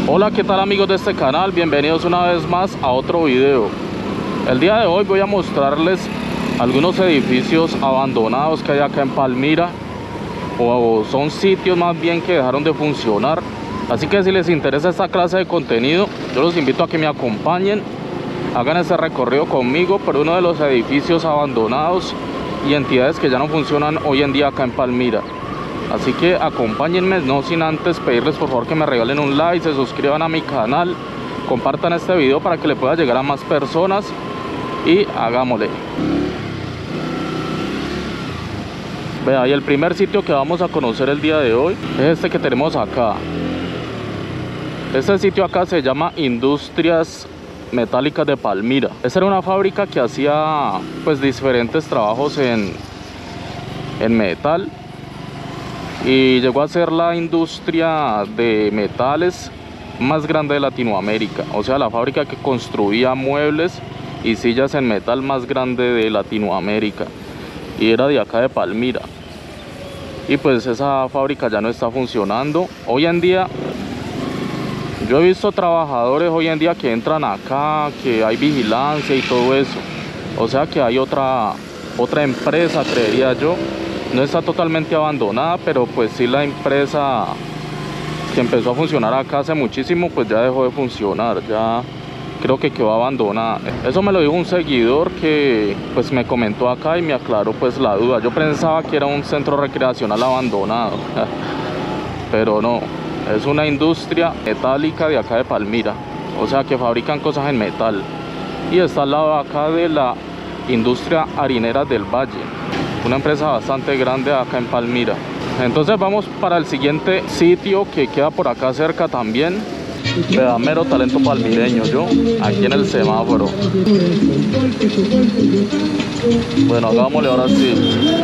Hola, ¿qué tal amigos de este canal? Bienvenidos una vez más a otro video. El día de hoy voy a mostrarles algunos edificios abandonados que hay acá en Palmira, o son sitios más bien que dejaron de funcionar. Así que si les interesa esta clase de contenido, yo los invito a que me acompañen, hagan este recorrido conmigo por uno de los edificios abandonados y entidades que ya no funcionan hoy en día acá en Palmira. Así que acompáñenme, no sin antes pedirles por favor que me regalen un like, se suscriban a mi canal, compartan este video para que le pueda llegar a más personas y hagámosle. Vea, y el primer sitio que vamos a conocer el día de hoy es este que tenemos acá. Este sitio acá se llama Industrias Metálicas de Palmira. Esta era una fábrica que hacía pues diferentes trabajos en metal. Y llegó a ser la industria de metales más grande de Latinoamérica. O sea, la fábrica que construía muebles y sillas en metal más grande de Latinoamérica. Y era de acá de Palmira. Y pues esa fábrica ya no está funcionando. Hoy en día, yo he visto trabajadores hoy en día que entran acá, que hay vigilancia y todo eso. O sea que hay otra empresa, creería yo. No está totalmente abandonada, pero pues sí, la empresa que empezó a funcionar acá hace muchísimo, pues ya dejó de funcionar, ya creo que quedó abandonada. Eso me lo dijo un seguidor que pues me comentó acá y me aclaró pues la duda. Yo pensaba que era un centro recreacional abandonado, pero no, es una industria metálica de acá de Palmira, o sea que fabrican cosas en metal. Y está al lado acá de la industria harinera del Valle, una empresa bastante grande acá en Palmira. Entonces vamos para el siguiente sitio que queda por acá cerca también. Vea, mero talento palmireño yo, aquí en el semáforo. Bueno, hagámosle ahora sí.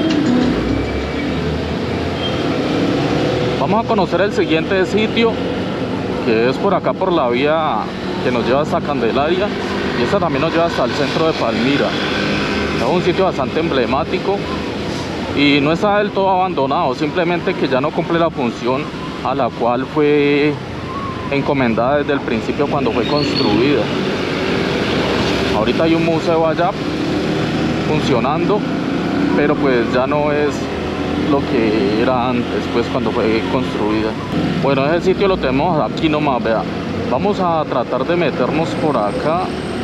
Vamos a conocer el siguiente sitio, que es por acá por la vía que nos lleva hasta Candelaria. Y esta también nos lleva hasta el centro de Palmira. Es un sitio bastante emblemático y no está del todo abandonado, simplemente que ya no cumple la función a la cual fue encomendada desde el principio cuando fue construida. Ahorita hay un museo allá funcionando, pero pues ya no es lo que era antes, pues cuando fue construida. Bueno, ese sitio lo tenemos aquí nomás, vea. Vamos a tratar de meternos por acá.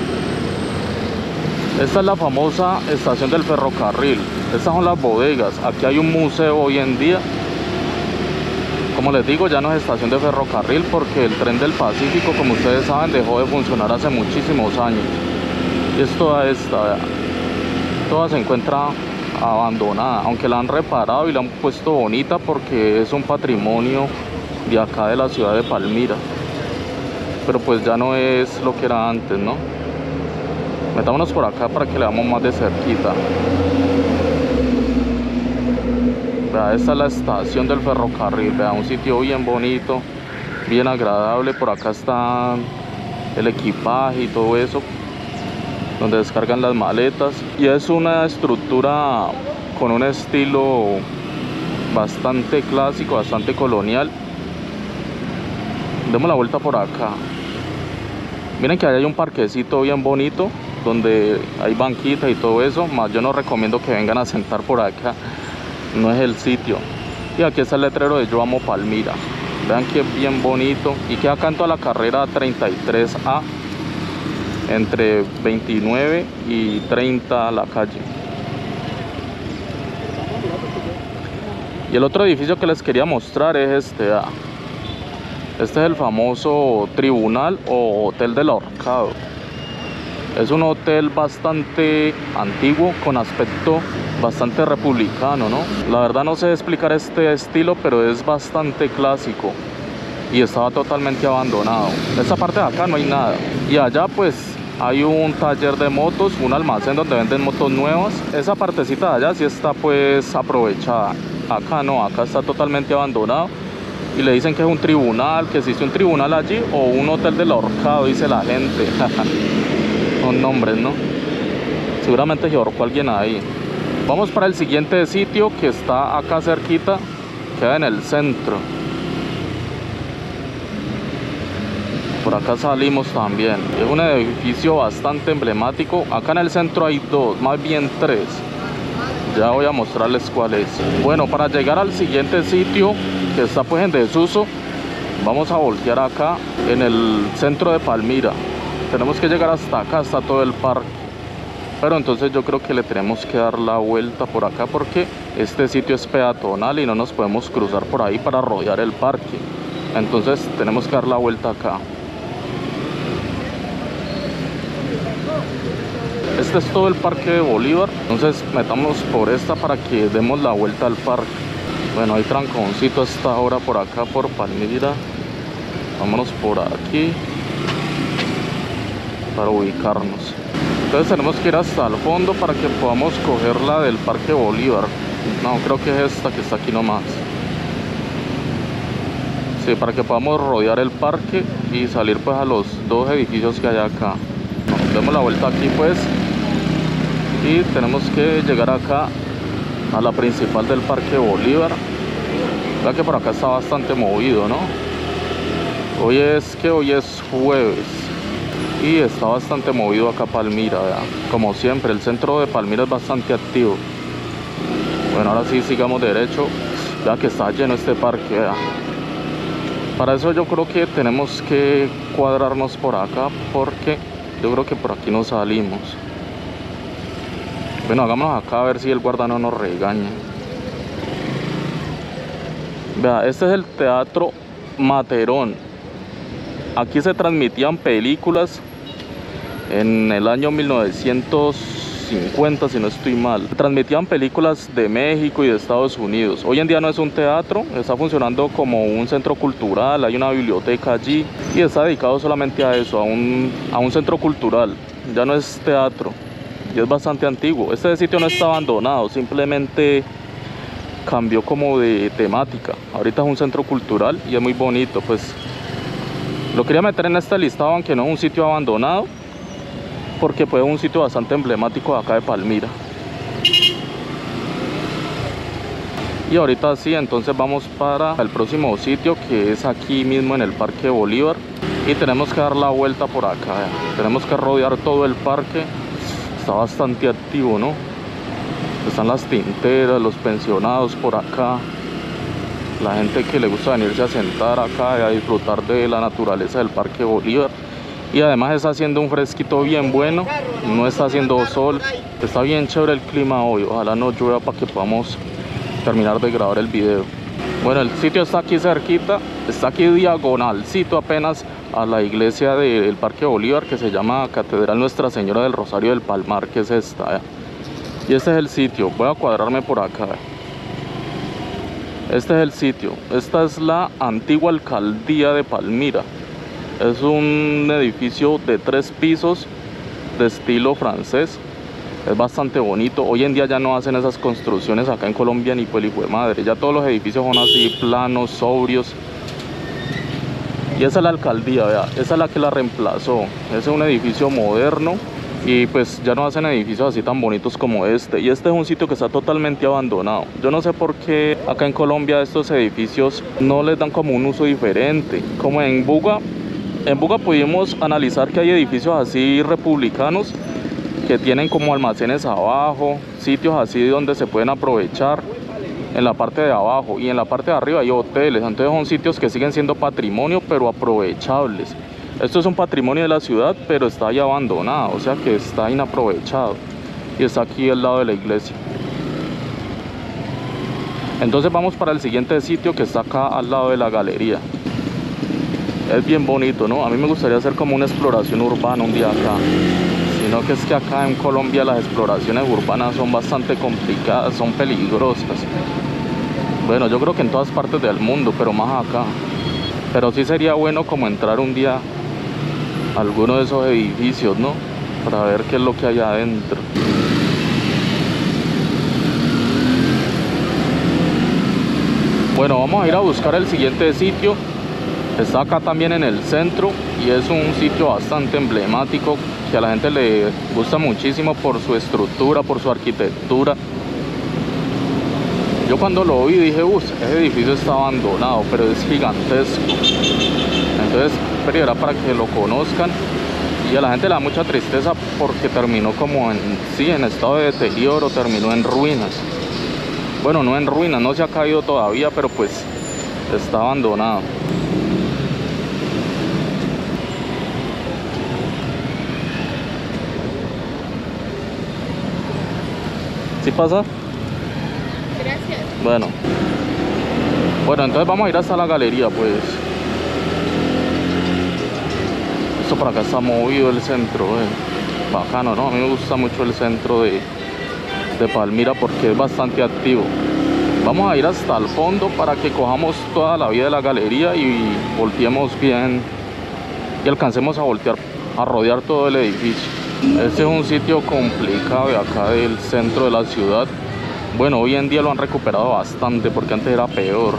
Esta es la famosa estación del ferrocarril. Estas son las bodegas. Aquí hay un museo hoy en día. Como les digo, ya no es estación de ferrocarril porque el tren del Pacífico, como ustedes saben, dejó de funcionar hace muchísimos años. Y es toda esta, toda se encuentra abandonada, aunque la han reparado y la han puesto bonita porque es un patrimonio de acá de la ciudad de Palmira. Pero pues ya no es lo que era antes, ¿no? Metámonos por acá para que le damos más de cerquita. Vea, esta es la estación del ferrocarril. Vea, un sitio bien bonito, bien agradable. Por acá está el equipaje y todo eso, donde descargan las maletas. Y es una estructura con un estilo bastante clásico, bastante colonial. Demos la vuelta por acá. Miren que ahí hay un parquecito bien bonito, donde hay banquitas y todo eso, más yo no recomiendo que vengan a sentar por acá, no es el sitio. Y aquí está el letrero de Yo Amo Palmira, vean que bien bonito, y queda acá en toda la carrera 33A, entre 29 y 30 la calle. Y el otro edificio que les quería mostrar es este. Este es el famoso Tribunal o Hotel del Ahorcado. Es un hotel bastante antiguo, con aspecto bastante republicano, ¿no? La verdad no sé explicar este estilo, pero es bastante clásico. Y estaba totalmente abandonado. Esta parte de acá no hay nada. Y allá pues hay un taller de motos, un almacén donde venden motos nuevas. Esa partecita de allá sí está pues aprovechada. Acá no, acá está totalmente abandonado. Y le dicen que es un tribunal, que existe un tribunal allí o un hotel del ahorcado, dice la gente. Son nombres, ¿no? Seguramente se ahorcó alguien ahí. Vamos para el siguiente sitio que está acá cerquita, queda en el centro. Por acá salimos también. Es un edificio bastante emblemático. Acá en el centro hay dos, más bien tres. Ya voy a mostrarles cuál es. Bueno, para llegar al siguiente sitio, que está pues en desuso, vamos a voltear acá en el centro de Palmira. Tenemos que llegar hasta acá, hasta todo el parque. Pero entonces yo creo que le tenemos que dar la vuelta por acá porque este sitio es peatonal y no nos podemos cruzar por ahí para rodear el parque. Entonces tenemos que dar la vuelta acá. Este es todo el parque de Bolívar. Entonces metamos por esta para que demos la vuelta al parque. Bueno, hay tranconcito hasta ahora por acá, por Palmira. Vámonos por aquí para ubicarnos. Entonces tenemos que ir hasta el fondo para que podamos coger la del Parque Bolívar. No, creo que es esta que está aquí nomás. Sí, para que podamos rodear el parque y salir pues a los dos edificios que hay acá. Nos demos la vuelta aquí pues. Y tenemos que llegar acá a la principal del Parque Bolívar. Vea que por acá está bastante movido, ¿no? Hoy es jueves y está bastante movido acá Palmira, ¿verdad? Como siempre, el centro de Palmira es bastante activo. Bueno, ahora sí sigamos derecho. Vea que está lleno este parque, ¿verdad? Para eso yo creo que tenemos que cuadrarnos por acá porque yo creo que por aquí no salimos. Bueno, hagámonos acá a ver si el guarda no nos regaña. Vea, este es el Teatro Materón. Aquí se transmitían películas en el año 1950, si no estoy mal. Transmitían películas de México y de Estados Unidos. Hoy en día no es un teatro, está funcionando como un centro cultural, hay una biblioteca allí y está dedicado solamente a eso, a un centro cultural. Ya no es teatro. Y es bastante antiguo. Este sitio no está abandonado, simplemente cambió como de temática. Ahorita es un centro cultural y es muy bonito. Pues lo quería meter en este listado, aunque no es un sitio abandonado, porque pues es un sitio bastante emblemático de acá de Palmira. Y ahorita sí, entonces vamos para el próximo sitio, que es aquí mismo en el Parque Bolívar. Y tenemos que dar la vuelta por acá. Tenemos que rodear todo el parque. Está bastante activo, ¿no? Están las tinteras, los pensionados por acá, la gente que le gusta venirse a sentar acá y a disfrutar de la naturaleza del Parque Bolívar. Y además está haciendo un fresquito bien bueno, no está haciendo sol, está bien chévere el clima hoy. Ojalá no llueva para que podamos terminar de grabar el video. Bueno, el sitio está aquí cerquita, está aquí diagonalcito apenas a la iglesia del Parque Bolívar, que se llama Catedral Nuestra Señora del Rosario del Palmar, que es esta, ¿eh? Y este es el sitio. Voy a cuadrarme por acá. Este es el sitio. Esta es la antigua alcaldía de Palmira. Es un edificio de 3 pisos de estilo francés. Es bastante bonito. Hoy en día ya no hacen esas construcciones acá en Colombia ni pues hijo de madre. Ya todos los edificios son así, planos, sobrios. Y esa es la alcaldía, vea. Esa es la que la reemplazó. Ese es un edificio moderno. Y pues ya no hacen edificios así tan bonitos como este. Y este es un sitio que está totalmente abandonado. Yo no sé por qué acá en Colombia estos edificios no les dan como un uso diferente. Como en Buga pudimos analizar que hay edificios así republicanos que tienen como almacenes abajo, sitios así donde se pueden aprovechar en la parte de abajo. Y en la parte de arriba hay hoteles. Entonces son sitios que siguen siendo patrimonio pero aprovechables. Esto es un patrimonio de la ciudad, pero está ahí abandonado, o sea que está inaprovechado. Y está aquí al lado de la iglesia. Entonces vamos para el siguiente sitio, que está acá al lado de la galería. Es bien bonito, ¿no? A mí me gustaría hacer como una exploración urbana un día acá. Sino que es que acá en Colombia las exploraciones urbanas son bastante complicadas, son peligrosas. Bueno, yo creo que en todas partes del mundo, pero más acá. Pero sí sería bueno como entrar un día alguno de esos edificios, ¿no? Para ver qué es lo que hay adentro. Bueno, vamos a ir a buscar el siguiente sitio. Está acá también en el centro y es un sitio bastante emblemático que a la gente le gusta muchísimo por su estructura, por su arquitectura. Yo cuando lo vi dije, ese edificio está abandonado, pero es gigantesco. Entonces Peri era para que lo conozcan. Y a la gente le da mucha tristeza porque terminó como en estado de deterioro, terminó en ruinas. Bueno, no en ruinas, no se ha caído todavía, pero pues está abandonado. ¿Sí pasa? Gracias. Bueno, entonces vamos a ir hasta la galería, pues. Esto por acá está movido el centro, bacano, ¿no? A mí me gusta mucho el centro de Palmira porque es bastante activo. Vamos a ir hasta el fondo para que cojamos toda la vía de la galería y volteemos bien y alcancemos a voltear, a rodear todo el edificio. Este es un sitio complicado de acá del centro de la ciudad. Bueno, hoy en día lo han recuperado bastante porque antes era peor.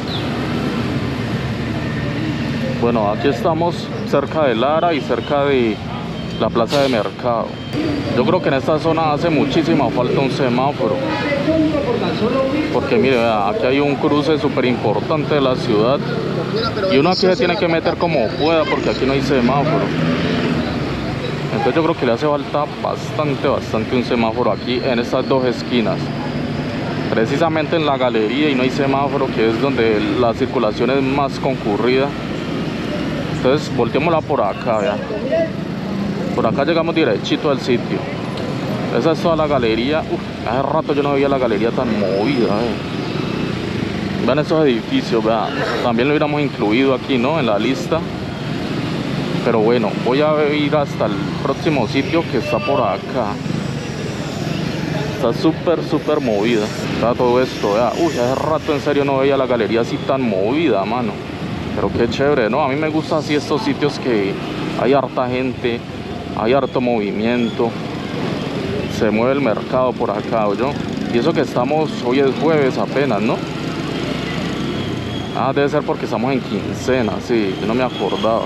Bueno, aquí estamos cerca de Lara y cerca de la plaza de mercado. Yo creo que en esta zona hace muchísima falta un semáforo. Porque mire, vea, aquí hay un cruce súper importante de la ciudad. Y uno aquí se tiene que meter como pueda porque aquí no hay semáforo. Entonces yo creo que le hace falta bastante un semáforo aquí en estas dos esquinas. Precisamente en la galería y no hay semáforo, que es donde la circulación es más concurrida. Entonces volteémosla por acá, vean. Por acá llegamos derechito al sitio. Esa es toda la galería. Hace rato yo no veía la galería tan movida. Vean esos edificios, vean. También lo hubiéramos incluido aquí, ¿no? En la lista. Pero bueno, voy a ir hasta el próximo sitio que está por acá. Está súper movida. Está todo esto, vean. Hace rato en serio no veía la galería así tan movida, mano. Pero qué chévere, ¿no? A mí me gustan así estos sitios que hay harta gente, hay harto movimiento. Se mueve el mercado por acá, ¿oyó? Y eso que estamos, hoy es jueves apenas, ¿no? Ah, debe ser porque estamos en quincena, sí, yo no me acordaba.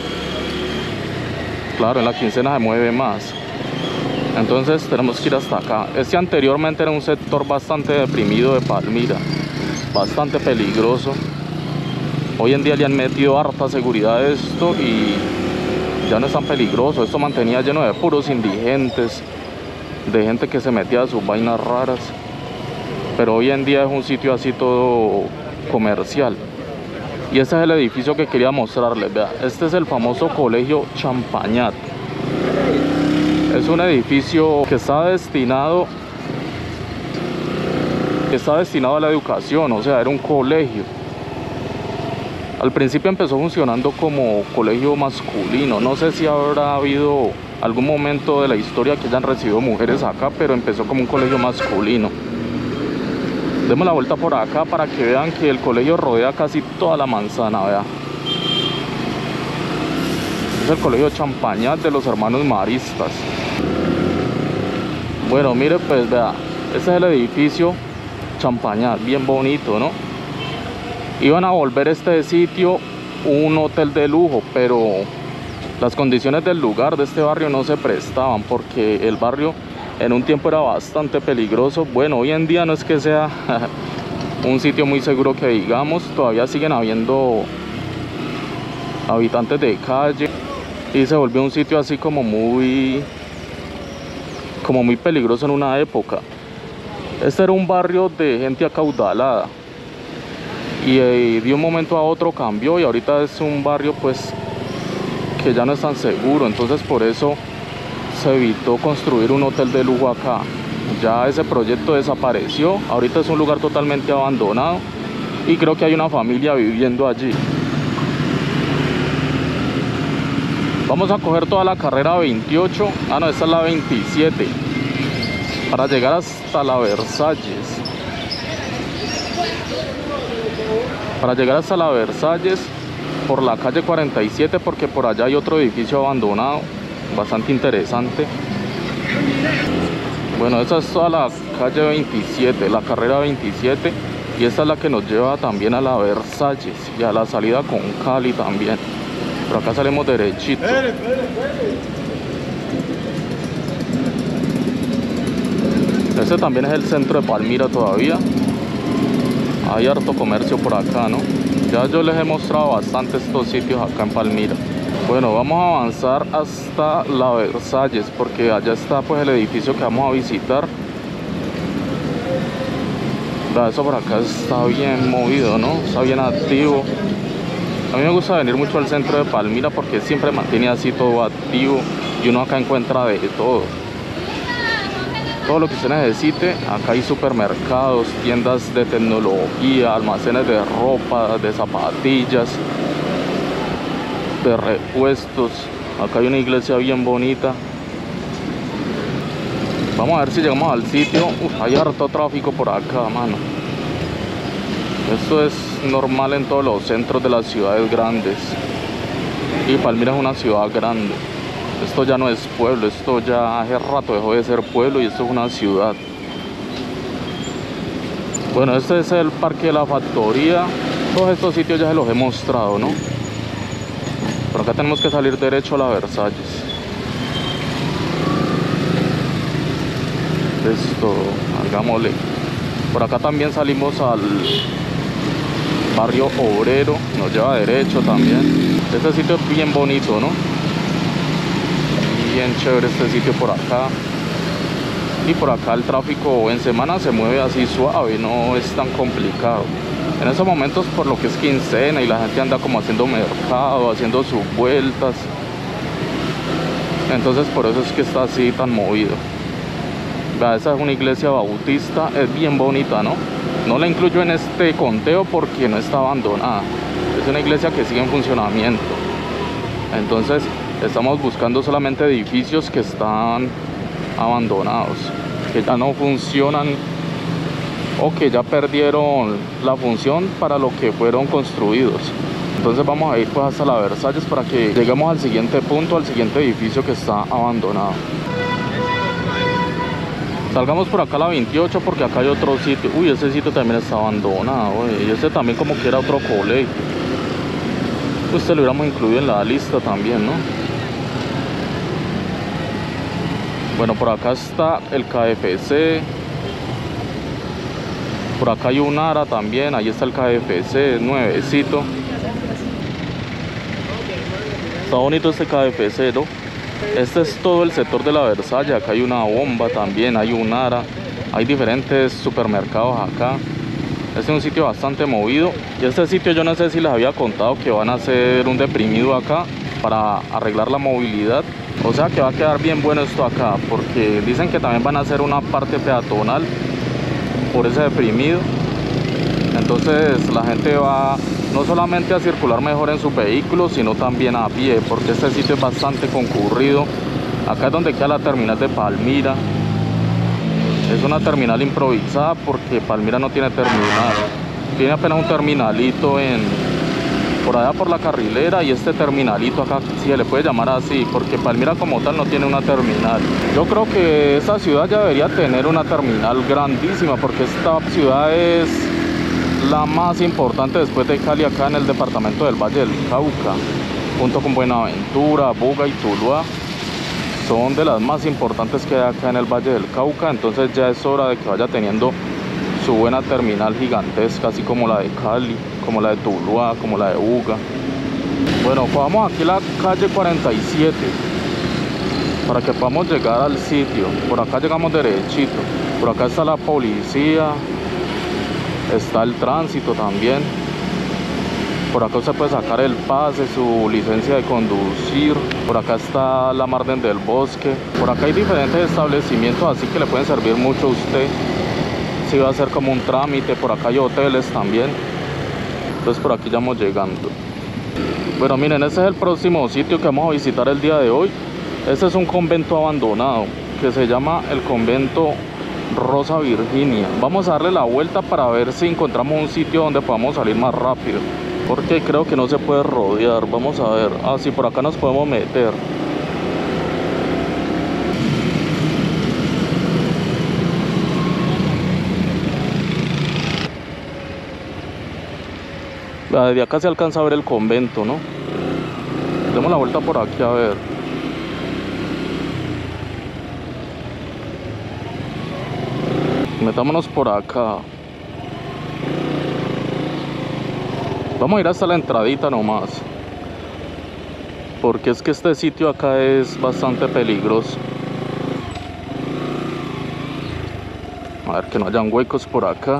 Claro, en la quincena se mueve más. Entonces tenemos que ir hasta acá. Este anteriormente era un sector bastante deprimido de Palmira, bastante peligroso. Hoy en día le han metido harta seguridad a esto y ya no es tan peligroso. Esto mantenía lleno de puros indigentes, de gente que se metía a sus vainas raras. Pero hoy en día es un sitio así todo comercial. Y este es el edificio que quería mostrarles, vea. Este es el famoso Colegio Champañat. Es un edificio que está destinado a la educación, o sea, era un colegio. Al principio empezó funcionando como colegio masculino. No sé si habrá habido algún momento de la historia que hayan recibido mujeres acá, pero empezó como un colegio masculino. Demos la vuelta por acá para que vean que el colegio rodea casi toda la manzana, vea. Es el Colegio Champañat de los hermanos maristas. Bueno, mire pues, vea, este es el edificio Champañat, bien bonito, ¿no? Iban a volver este sitio un hotel de lujo, pero las condiciones del lugar, de este barrio, no se prestaban porque el barrio en un tiempo era bastante peligroso. Bueno, hoy en día no es que sea un sitio muy seguro que digamos, todavía siguen habiendo habitantes de calle y se volvió un sitio así como muy peligroso en una época. Este era un barrio de gente acaudalada y de un momento a otro cambió y ahorita es un barrio pues que ya no es tan seguro. Entonces por eso se evitó construir un hotel de lujo acá. Ya ese proyecto desapareció. Ahorita es un lugar totalmente abandonado y creo que hay una familia viviendo allí. Vamos a coger toda la carrera 28. Ah, no, esta es la 27 para llegar hasta la Versalles. Para llegar hasta la Versalles por la calle 47, porque por allá hay otro edificio abandonado bastante interesante. Bueno, esta es toda la calle 27, la carrera 27, y esta es la que nos lleva también a la Versalles y a la salida con Cali también. Por acá salimos derechito. Este también es el centro de Palmira todavía. Hay harto comercio por acá, ¿no? Ya yo les he mostrado bastante estos sitios acá en Palmira. Bueno, vamos a avanzar hasta la Versalles, porque allá está pues el edificio que vamos a visitar. Eso por acá está bien movido, ¿no? Está bien activo. A mí me gusta venir mucho al centro de Palmira porque siempre mantiene así todo activo y uno acá encuentra de todo. Todo lo que usted necesite. Acá hay supermercados, tiendas de tecnología, almacenes de ropa, de zapatillas, de repuestos. Acá hay una iglesia bien bonita. Vamos a ver si llegamos al sitio. Hay harto tráfico por acá, mano. Esto es normal en todos los centros de las ciudades grandes. Y Palmira es una ciudad grande. Esto ya no es pueblo, esto ya hace rato dejó de ser pueblo y esto es una ciudad. Bueno, este es el Parque de la Factoría. Todos estos sitios ya se los he mostrado, ¿no? Por acá tenemos que salir derecho a la Versalles. Esto, hagámosle. Por acá también salimos al barrio obrero, nos lleva derecho también. Este sitio es bien bonito, ¿no? Bien chévere este sitio por acá. Y por acá el tráfico en semana se mueve así suave, no es tan complicado. En esos momentos, por lo que es quincena y la gente anda como haciendo mercado, haciendo sus vueltas, entonces por eso es que está así tan movido. Vea, esa es una iglesia bautista, es bien bonita, ¿no? No la incluyo en este conteo porque no está abandonada. Es una iglesia que sigue en funcionamiento. Entonces estamos buscando solamente edificios que están abandonados, que ya no funcionan o que ya perdieron la función para lo que fueron construidos. Entonces vamos a ir pues hasta la Versalles para que lleguemos al siguiente punto, al siguiente edificio que está abandonado. Salgamos por acá a la 28 porque acá hay otro sitio. Uy, ese sitio también está abandonado, y ese también como que era otro colegio. Pues lo hubiéramos incluido en la lista también, ¿no? Bueno, por acá está el KFC. Por acá hay un ARA también. Ahí está el KFC, nuevecito. Está bonito este KFC, ¿no? Este es todo el sector de la Versalles. Acá hay una bomba también, hay un ARA. Hay diferentes supermercados acá. Este es un sitio bastante movido. Y este sitio yo no sé si les había contado que van a hacer un deprimido acá para arreglar la movilidad. O sea que va a quedar bien bueno esto acá, porque dicen que también van a hacer una parte peatonal por ese deprimido. Entonces la gente va no solamente a circular mejor en sus vehículos, sino también a pie, porque este sitio es bastante concurrido. Acá es donde queda la terminal de Palmira. Es una terminal improvisada porque Palmira no tiene terminal. Tiene apenas un terminalito por allá por la carrilera, y este terminalito acá, si se le puede llamar así, porque Palmira como tal no tiene una terminal. Yo creo que esta ciudad ya debería tener una terminal grandísima, porque esta ciudad es la más importante después de Cali acá en el departamento del Valle del Cauca, junto con Buenaventura, Buga y Tuluá. Son de las más importantes que hay acá en el Valle del Cauca. Entonces ya es hora de que vaya teniendo su buena terminal gigantesca, así como la de Cali, como la de Tuluá, como la de Buga. Bueno, vamos aquí a la calle 47 para que podamos llegar al sitio. Por acá llegamos derechito. Por acá está la policía, está el tránsito también. Por acá usted puede sacar el pase, su licencia de conducir. Por acá está la Margen del Bosque. Por acá hay diferentes establecimientos, así que le pueden servir mucho a usted si va a hacer como un trámite. Por acá hay hoteles también. Entonces por aquí ya vamos llegando. Bueno, miren, este es el próximo sitio que vamos a visitar el día de hoy. Este es un convento abandonado que se llama el convento Rosa Virginia. Vamos a darle la vuelta para ver si encontramos un sitio donde podamos salir más rápido, porque creo que no se puede rodear. Vamos a ver. Ah, sí, por acá nos podemos meter. Desde acá se alcanza a ver el convento, ¿no? Demos la vuelta por aquí a ver. Metámonos por acá. Vamos a ir hasta la entradita nomás. porque es que este sitio acá es bastante peligroso. A ver que no hayan huecos por acá.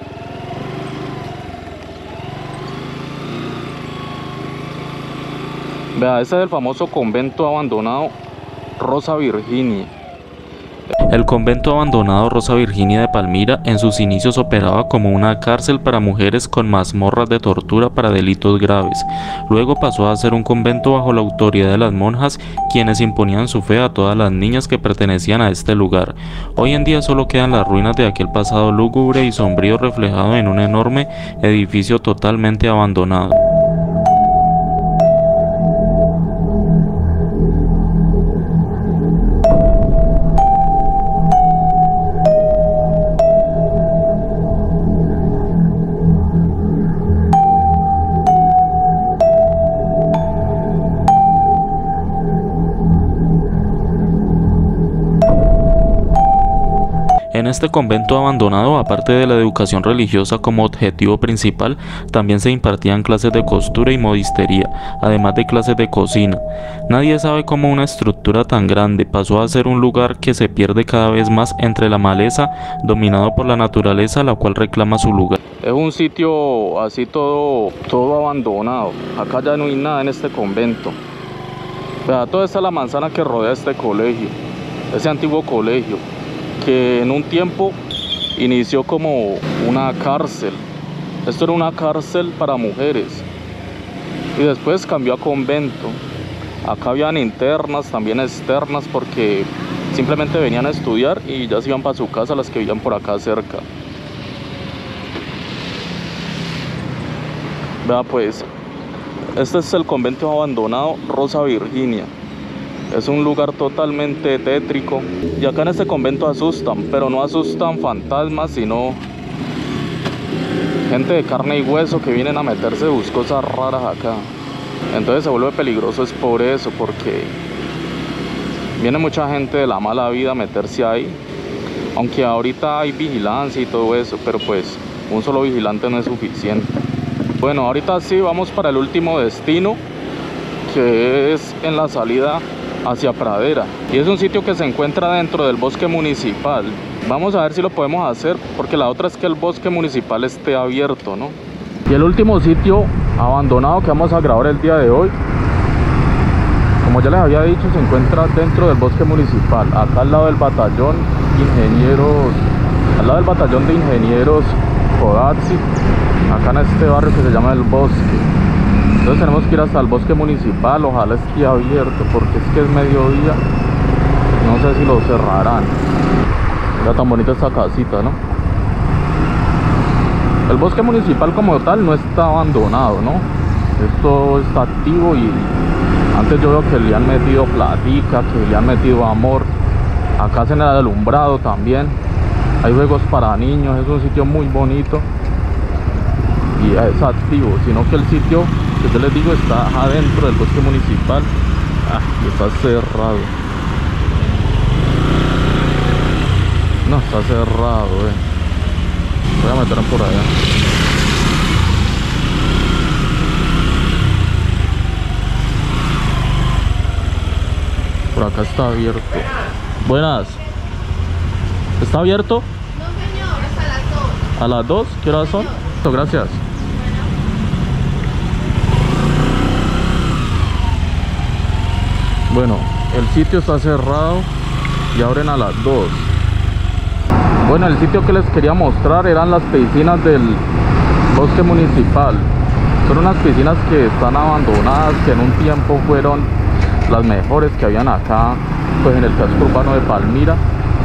Vea, ese es el famoso convento abandonado Rosa Virginia. El convento abandonado Rosa Virginia de Palmira en sus inicios operaba como una cárcel para mujeres con mazmorras de tortura para delitos graves. Luego pasó a ser un convento bajo la autoridad de las monjas, quienes imponían su fe a todas las niñas que pertenecían a este lugar. Hoy en día solo quedan las ruinas de aquel pasado lúgubre y sombrío reflejado en un enorme edificio totalmente abandonado. En este convento abandonado, aparte de la educación religiosa como objetivo principal, también se impartían clases de costura y modistería, además de clases de cocina. Nadie sabe cómo una estructura tan grande pasó a ser un lugar que se pierde cada vez más entre la maleza, dominado por la naturaleza, la cual reclama su lugar. Es un sitio así todo abandonado. Acá ya no hay nada en este convento. Vea, toda esta es la manzana que rodea este colegio, ese antiguo colegio, que en un tiempo inició como una cárcel. Esto era una cárcel para mujeres y después cambió a convento. Acá habían internas, también externas, porque simplemente venían a estudiar y ya se iban para su casa las que vivían por acá cerca. Vea pues, este es el convento abandonado Rosa Virginia. Es un lugar totalmente tétrico. Y acá en este convento asustan, pero no asustan fantasmas, sino gente de carne y hueso que vienen a meterse cosas raras acá. Entonces se vuelve peligroso, es por eso, porque viene mucha gente de la mala vida a meterse ahí. Aunque ahorita hay vigilancia y todo eso, pero pues un solo vigilante no es suficiente. Bueno, ahorita sí vamos para el último destino, que es en la salida hacia Pradera, y es un sitio que se encuentra dentro del bosque municipal. Vamos a ver si lo podemos hacer, porque la otra es que el bosque municipal esté abierto, ¿no? Y el último sitio abandonado que vamos a grabar el día de hoy, como ya les había dicho, se encuentra dentro del bosque municipal, acá al lado del batallón de ingenieros Codazzi, acá en este barrio que se llama El Bosque. Entonces tenemos que ir hasta el bosque municipal, ojalá esté abierto, porque es que es mediodía, no sé si lo cerrarán. Mira tan bonita esta casita, ¿no? El bosque municipal como tal no está abandonado, ¿no? Esto está activo y antes yo veo que le han metido platica, que le han metido amor. Acá hacen el alumbrado también, hay juegos para niños, es un sitio muy bonito y es activo, sino que el sitio que yo les digo está adentro del bosque municipal. Y está cerrado. No, está cerrado, Voy a meterme por allá. Por acá está abierto. Buenas. ¿Está abierto? No, señor, hasta las 2. ¿A las 2? ¿Qué horas son? Gracias. Bueno, el sitio está cerrado y abren a las 2. Bueno, el sitio que les quería mostrar eran las piscinas del bosque municipal. Son unas piscinas que están abandonadas, que en un tiempo fueron las mejores que habían acá, pues en el casco urbano de Palmira.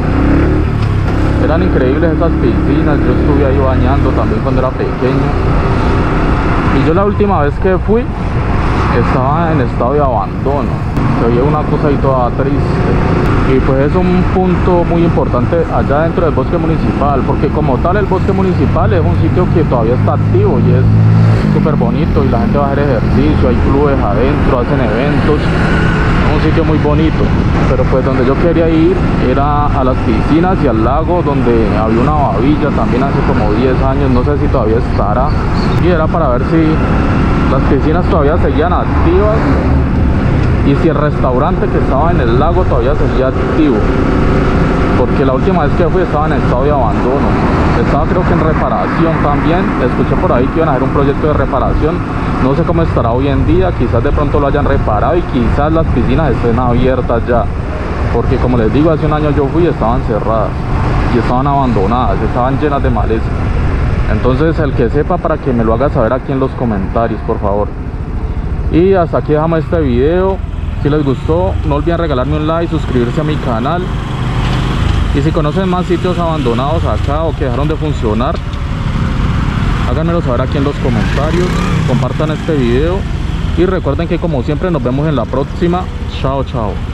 Eran increíbles esas piscinas, yo estuve ahí bañando también cuando era pequeño. Y yo la última vez que fui, estaba en estado de abandono. Se veía una cosa ahí toda triste. Y pues es un punto muy importante allá dentro del bosque municipal, porque como tal el bosque municipal es un sitio que todavía está activo y es súper bonito y la gente va a hacer ejercicio, hay clubes adentro, hacen eventos, es un sitio muy bonito. Pero pues donde yo quería ir era a las piscinas y al lago, donde había una babilla también hace como 10 años, no sé si todavía estará, y era para ver si las piscinas todavía seguían activas y si el restaurante que estaba en el lago todavía seguía activo, porque la última vez que fui estaba en estado de abandono. Estaba creo que en reparación también. Escuché por ahí que iban a hacer un proyecto de reparación. No sé cómo estará hoy en día, quizás de pronto lo hayan reparado y quizás las piscinas estén abiertas ya, porque como les digo, hace un año yo fui y estaban cerradas y estaban abandonadas, estaban llenas de maleza. Entonces el que sepa, para que me lo haga saber aquí en los comentarios, por favor. Y hasta aquí dejamos este video. Si les gustó, no olviden regalarme un like, suscribirse a mi canal. Y si conocen más sitios abandonados acá o que dejaron de funcionar, háganmelo saber aquí en los comentarios. Compartan este video y recuerden que como siempre nos vemos en la próxima. Chao, chao.